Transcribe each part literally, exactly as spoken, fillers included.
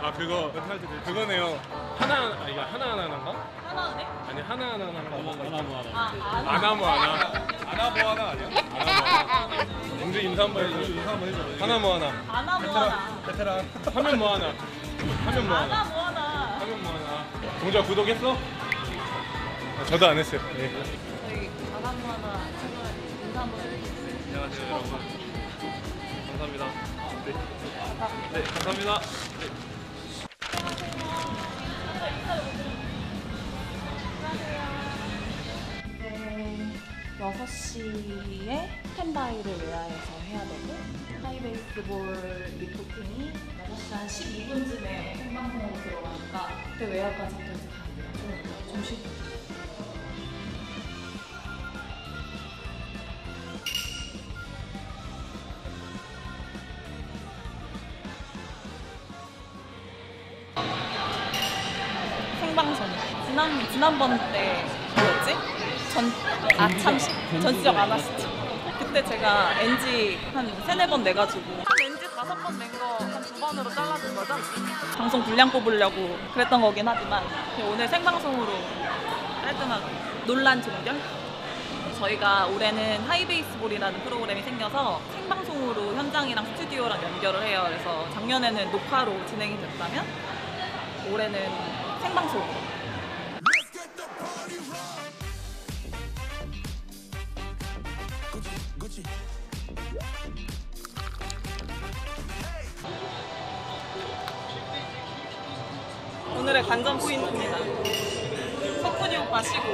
아 그거 그거네요. 하나 아 이거 하나 하나 하나인가? 하나은행? 아니 하나 하나 하나 아나무 하나. 아, 아나모 하나. 아나무 하나 아니야? 영주 인사 한번 해줘. 인사 한번 해줘. 하나 뭐 하나. 아나 뭐 하나. 베테랑. 화면 뭐 하나. 화면 뭐 아나 하나. 뭐 하나. 화면 뭐 하나. 동자 구독했어? 아, 저도 안 했어요. 네. 저희 아나 뭐 하나 채널 인사 한번 해주세요. 안녕하세요 여러분. 감사합니다. 네. 네 감사합니다. 네. 네, 여섯 시에 스탠바이를 외야에서 해야 되고 하이베이스볼 리포팅이 여섯 시 한 십이 분쯤에 생방송으로 들어가니까 그때 외야까지부터 이제 가야 돼요. 좀 쉬고. 생방송. 지난, 지난번 때 뭐였지? 전, 아 참시? 전시적 아나시티. 그때 제가 엔지 한 세네 번 내가지고 한 엔지 다섯 번 낸 거 한 두 번으로 잘라준 거죠? 방송 분량 뽑으려고 그랬던 거긴 하지만 오늘 생방송으로 깔끔하게 논란 종결? 저희가 올해는 하이베이스볼이라는 프로그램이 생겨서 생방송으로 현장이랑 스튜디오랑 연결을 해요. 그래서 작년에는 녹화로 진행이 됐다면 올해는 생방송으로. 오늘의 관전 포인트입니다. 석훈이 오빠 시고.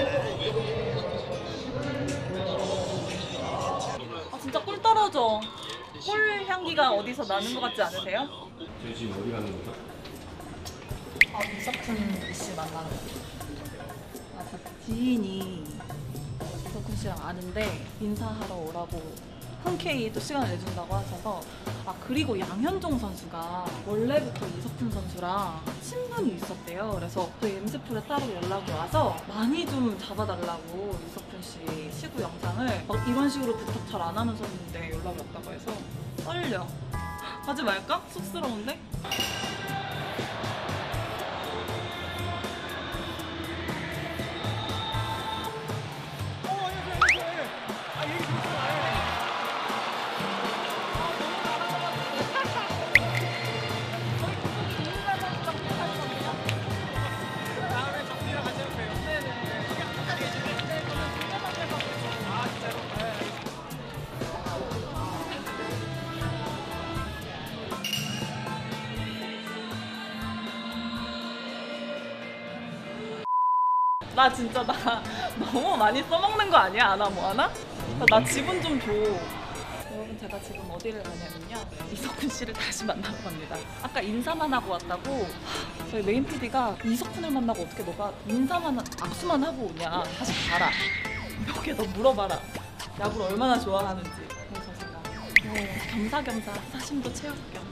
아 진짜 꿀 떨어져. 꿀 향기가 어디서 나는 것 같지 않으세요? 저희 지금 어디 가는 거죠? 아 이석훈 씨 만나는 거. 아 지인이 이석훈 씨랑 아는데 인사하러 오라고 흔쾌히 또 시간을 내준다고 하셔서. 아 그리고 양현종 선수가 원래부터 이석훈 선수랑 친분이 있었대요. 그래서 저희 엠스풀에 따로 연락이 와서 많이 좀 잡아달라고 이석훈 씨 시구 영상을 막 이런 식으로 부탁 잘 안 하는 선수인데 연락이 왔다고 해서 떨려. 하지 말까? 쑥스러운데? 나 진짜 나 너무 많이 써먹는 거 아니야? 아나 뭐 하나? 나 지분 좀 줘. 여러분 제가 지금 어디를 가냐면요 이석훈 씨를 다시 만나러 갑니다. 아까 인사만 하고 왔다고. 저희 메인 피디가 이석훈을 만나고 어떻게 너가 인사만 악수만 하고 오냐. 다시 가라. 몇 개 더 물어봐라. 야구를 얼마나 좋아하는지. 그래서 제가 어, 겸사겸사 사심도 채울게요.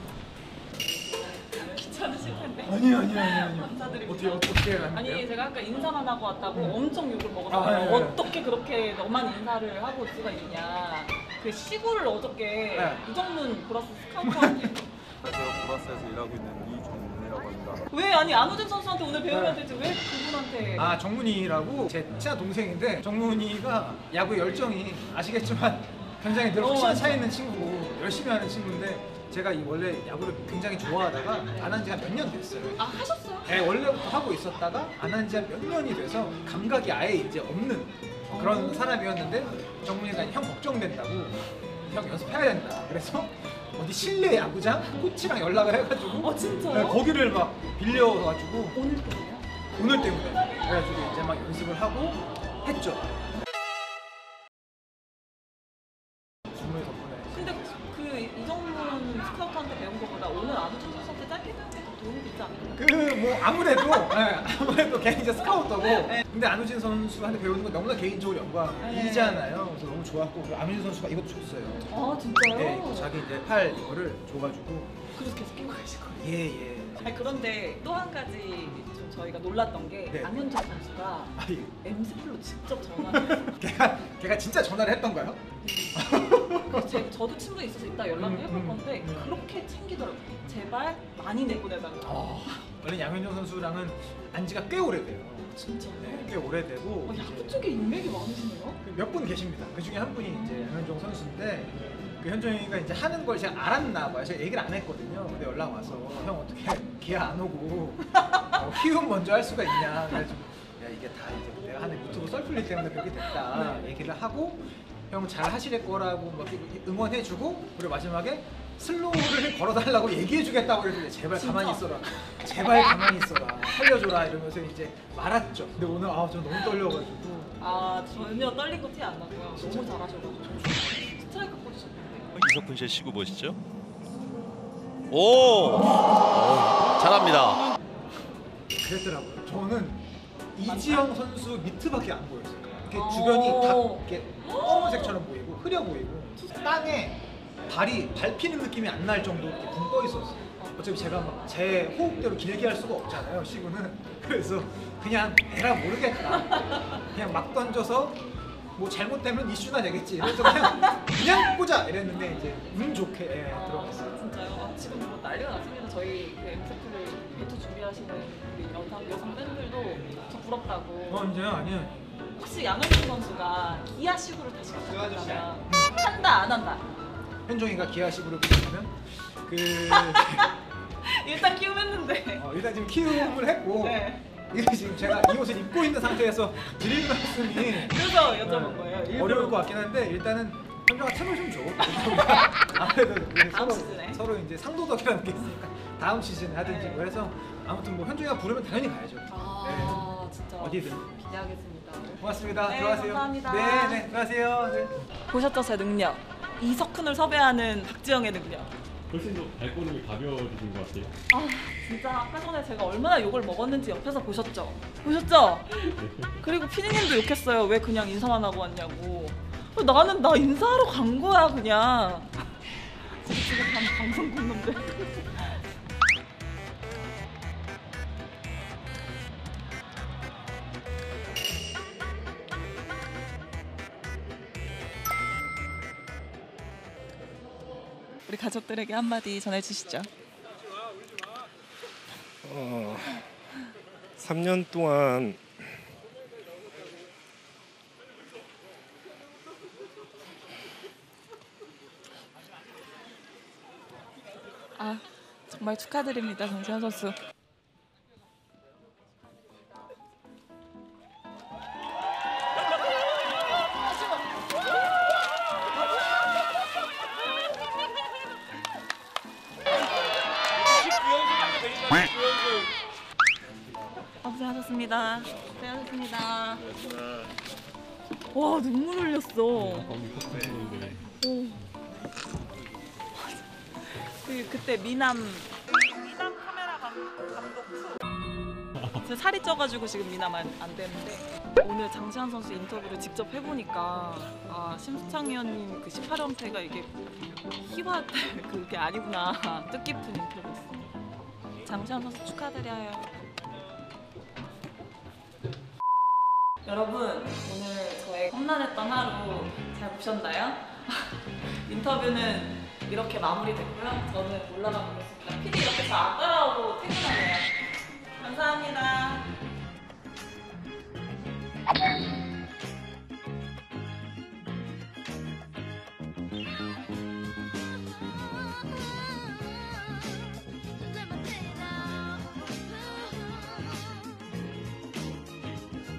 괜찮으실 텐데. 아니 아니 아니 아니. 감사드립니다. 어떻게 어떻게 하는데요? 아니 제가 아까 인사만 하고 왔다고 음. 엄청 욕을 먹었어요. 아, 네, 네. 어떻게 그렇게 너만 인사를 하고 올 수가 있냐. 그 시구를 어저께 네. 이정문 보라스 스카우터한테. 제가 보라스에서 일하고 있는 이정문이라고 합니다. 왜 아니 안우진 선수한테 오늘 배우면 되지 왜 그분한테? 아 정문이라고 제 친한 동생인데 정문이가 야구 열정이 아시겠지만 굉장히 늘 어, 확실한 맞아. 차 있는 친구고 열심히 하는 친구인데 제가 이 원래 야구를 굉장히 좋아하다가 안 한 지 한 몇 년 됐어요. 아 하셨어요? 네, 원래부터 하고 있었다가 안 한 지 한 몇 년이 돼서 감각이 아예 이제 없는 그런 오. 사람이었는데 정문이가 형 걱정된다고 형 연습해야 된다. 그래서 어디 실내 야구장 코치랑 연락을 해가지고 어 진짜요? 네, 거기를 막 빌려가지고 오늘 때문에요? 오늘 때문에 그래가지고 이제 막 연습을 하고 했죠. 정문이 덕분에. 근데 그 이정문 스카우터한테 배운 거보다 오늘 안우진 선수한테 짧게 배운 게 더 도움이 되지 않나요? 그 뭐 아무래도 네, 아무래도 걔 이제 스카우터고 네. 근데 안우진 선수한테 배우는 건 너무나 개인적으로 영광이잖아요. 그래서 너무 좋았고 그리고 안우진 선수가 이것도 줬어요. 아 진짜요? 네, 또 자기 이제 팔 이거를 줘가지고 그래서 계속 끼고 계실 거예요? 예예. 예. 아니 그런데 또 한 가지 좀 저희가 놀랐던 게 네. 안현종 선수가 아, 예. 엠스플로 직접 전화를 걔가 걔가 진짜 전화를 했던가요? 그래서 제, 저도 친분이 있어서 이따 연락을 음, 해볼 음, 건데 음. 그렇게 챙기더라고요. 제발 많이 내보내달라. 어, 원래 양현종 선수랑은 안지가 꽤 오래돼요. 진짜. 네, 꽤 오래되고 어, 야구 쪽에 인맥이 많으시네요. 몇 분 계십니다. 그 중에 한 분이 이제 양현종 선수인데 그 현종이가 이제 하는 걸 제가 알았나 봐요. 제가 얘기를 안 했거든요. 근데 연락 와서 형 어떻게 기아 안 오고 어, 키움 먼저 할 수가 있냐. 그래가지고 야 이게 다 이제 내가 하는 유튜브 썰풀리 때문에 그렇게 됐다 네. 얘기를 하고 형 잘 하실 거라고 막 응원해주고 그리고 마지막에 슬로우를 걸어달라고 얘기해주겠다고 그랬는데 제발 진짜? 가만히 있어라. 제발 가만히 있어라. 살려줘라 이러면서 이제 말았죠. 근데 오늘 아 저 너무 떨려가지고 아 전혀 떨린 거 티 안 나고요. 너무 잘하셔가지고 스트라이크 꽂으셨는데. 이석훈 씨의 시구 보시죠. 오, 오 잘합니다. 그랬더라고요. 저는 이지영 선수 밑밖에 안 보였어요. 이렇게 오. 주변이 다 이렇게 검은색처럼 보이고 흐려 보이고 땅에 발이 밟히는 느낌이 안 날 정도로 이렇게 붕 떠 있었어요. 어차피 제가 막 제 호흡대로 길게 할 수가 없잖아요, 시구는. 그래서 그냥 에라 모르겠다. 그냥 막 던져서 뭐 잘못되면 이슈나 되겠지. 그래서 그냥 그냥 꽂아 이랬는데 이제 운 좋게 예, 들어갔어요. 진짜요? 아, 지금 뭐 난리가 났습니다. 저희 그 엠스플을 배투 준비하시는 우리 여성, 여성 팬들도 저 부럽다고. 어 이제요 아니에요. 혹시 양현종 선수가 기아 시구를 다시 부탁한다면 한다 안 한다? 현종이가 기아 시구를 부탁하면 그 일단 키움했는데. 어, 일단 지금 키움을 했고 네. 이게 지금 제가 이 옷을 입고 있는 상태에서 드릴 말씀이 그래서 여쭤본 거예요. 일부러. 어려울 것 같긴 한데 일단은 현종아 틈을 좀 줘. 우리가 아무래도 우리 다음 서로, 시즌에. 서로 이제 상도덕이라는 게 있으니까 다음 시즌에 하든지 네. 그래서 아무튼 뭐 현종이가 부르면 당연히 가야죠. 아 진짜. 어디든. 기대하겠습니다. 고맙습니다. 네, 들어가세요. 감사합니다. 네, 네, 들어가세요. 네. 보셨죠 제 능력? 이석훈을 섭외하는 박지영의 능력. 훨씬 더 발걸음이 가벼워지신 것 같아요. 아 진짜 아까 전에 제가 얼마나 욕을 먹었는지 옆에서 보셨죠? 보셨죠? 그리고 피디님도 욕했어요. 왜 그냥 인사만 하고 왔냐고. 어, 나는 나 인사하러 간 거야 그냥. 지금 지금 방, 방송 굽는데. 우리 가족들에게 한마디 전해주시죠. 어, 삼 년 동안 아 정말 축하드립니다 정시현 선수. 아, 고생하셨습니다. 고생하셨습니다. 와 눈물 흘렸어. 오. 그 그때 미남 미남 카메라 감- 감독 투. 제가 살이 쪄가지고 지금 미남 안, 안 되는데 오늘 장시환 선수 인터뷰를 직접 해보니까 아 심수창 위원님 그 십팔 연패가 이게 희화 그게 아니구나 뜻깊은 인터뷰였습니다. 장시환 선수 축하드려요. 여러분 오늘 저의 험난했던 하루 잘 보셨나요? 인터뷰는 이렇게 마무리됐고요. 저는 올라가 보겠습니다. 피디 이렇게 잘 안 따라오고 퇴근하네요. 감사합니다.